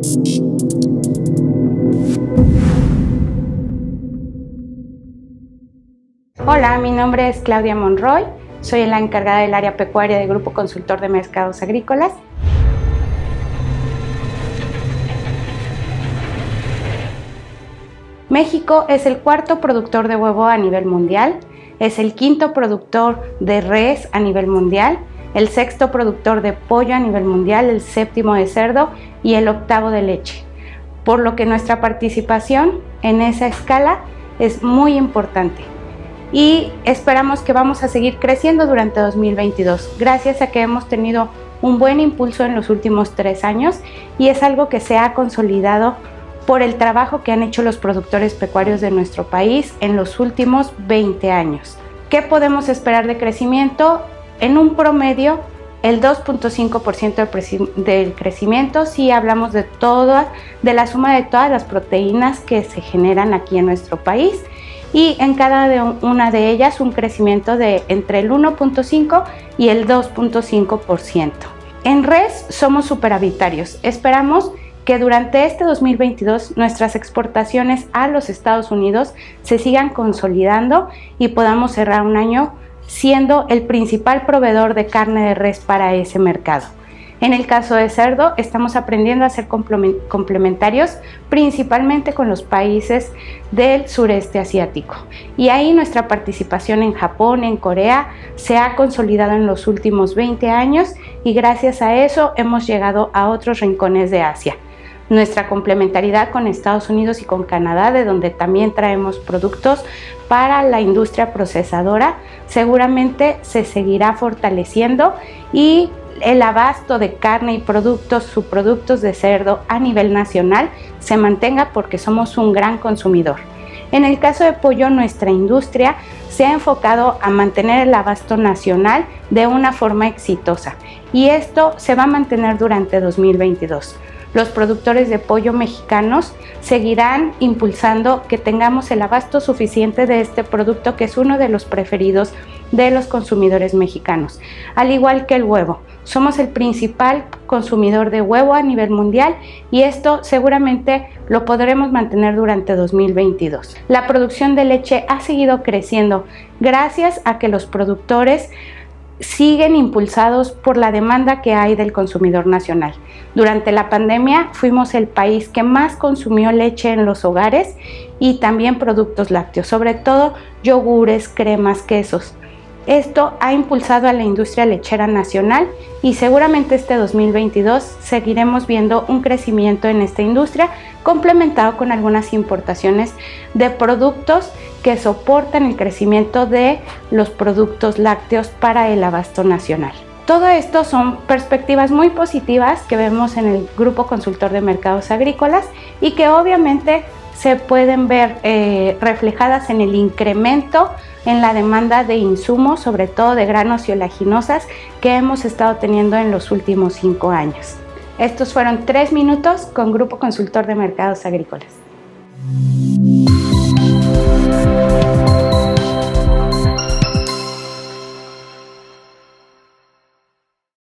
Hola, mi nombre es Claudia Monroy, soy la encargada del área pecuaria del Grupo Consultor de Mercados Agrícolas. México es el cuarto productor de huevo a nivel mundial, es el quinto productor de res a nivel mundial, el sexto productor de pollo a nivel mundial, el séptimo de cerdo y el octavo de leche, por lo que nuestra participación en esa escala es muy importante. Y esperamos que vamos a seguir creciendo durante 2022, gracias a que hemos tenido un buen impulso en los últimos 3 años y es algo que se ha consolidado por el trabajo que han hecho los productores pecuarios de nuestro país en los últimos 20 años. ¿Qué podemos esperar de crecimiento? En un promedio, el 2.5% del crecimiento si hablamos de la suma de todas las proteínas que se generan aquí en nuestro país. Y en cada una de ellas un crecimiento de entre el 1.5 y el 2.5%. En res somos superavitarios. Esperamos que durante este 2022 nuestras exportaciones a los Estados Unidos se sigan consolidando y podamos cerrar un año siendo el principal proveedor de carne de res para ese mercado. En el caso de cerdo, estamos aprendiendo a ser complementarios principalmente con los países del sureste asiático. Y ahí nuestra participación en Japón, en Corea, se ha consolidado en los últimos 20 años y gracias a eso hemos llegado a otros rincones de Asia. Nuestra complementariedad con Estados Unidos y con Canadá, de donde también traemos productos para la industria procesadora, seguramente se seguirá fortaleciendo y el abasto de carne y subproductos de cerdo a nivel nacional se mantenga porque somos un gran consumidor. En el caso de pollo, nuestra industria se ha enfocado a mantener el abasto nacional de una forma exitosa y esto se va a mantener durante 2022. Los productores de pollo mexicanos seguirán impulsando que tengamos el abasto suficiente de este producto que es uno de los preferidos de los consumidores mexicanos. Al igual que el huevo, somos el principal consumidor de huevo a nivel mundial y esto seguramente lo podremos mantener durante 2022. La producción de leche ha seguido creciendo gracias a que los productores siguen impulsados por la demanda que hay del consumidor nacional. Durante la pandemia fuimos el país que más consumió leche en los hogares y también productos lácteos, sobre todo yogures, cremas, quesos. Esto ha impulsado a la industria lechera nacional y seguramente este 2022 seguiremos viendo un crecimiento en esta industria complementado con algunas importaciones de productos que soportan el crecimiento de los productos lácteos para el abasto nacional. Todo esto son perspectivas muy positivas que vemos en el Grupo Consultor de Mercados Agrícolas y que obviamente se pueden ver reflejadas en el incremento en la demanda de insumos, sobre todo de granos y oleaginosas, que hemos estado teniendo en los últimos 5 años. Estos fueron 3 minutos con Grupo Consultor de Mercados Agrícolas.